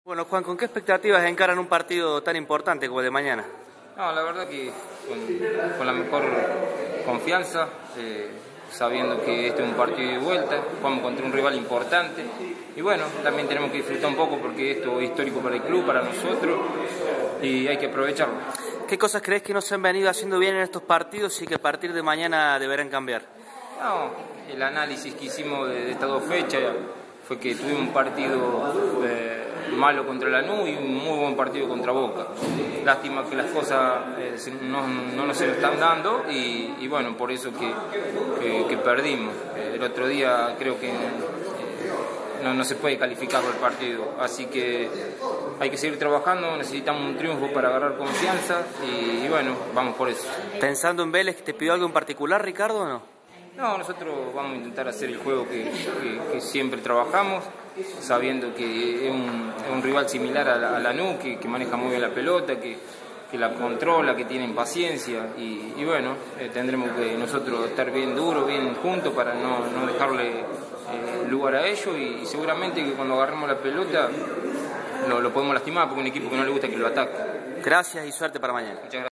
Bueno, Juan, ¿con qué expectativas encaran un partido tan importante como el de mañana? No, la verdad que con la mejor confianza, sabiendo que este es un partido de vuelta, jugamos contra un rival importante y bueno, también tenemos que disfrutar un poco porque esto es histórico para el club, para nosotros y hay que aprovecharlo. ¿Qué cosas crees que no se han venido haciendo bien en estos partidos y que a partir de mañana deberán cambiar? No, el análisis que hicimos de estas dos fechas fue que tuvimos un partido malo contra Lanús y un muy buen partido contra Boca. Lástima que las cosas no nos están dando y bueno, por eso que perdimos. El otro día creo que no se puede calificar el partido, así que hay que seguir trabajando, necesitamos un triunfo para agarrar confianza y bueno, vamos por eso. ¿Pensando en Vélez, te pidió algo en particular, Ricardo, o no? No, nosotros vamos a intentar hacer el juego que siempre trabajamos, sabiendo que es un rival similar a Lanús, que maneja muy bien la pelota, que la controla, que tiene paciencia y bueno, tendremos que nosotros estar bien duros, bien juntos para no dejarle lugar a ellos y seguramente que cuando agarremos la pelota lo podemos lastimar porque es un equipo que no le gusta que lo ataque. Gracias y suerte para mañana. Muchas gracias.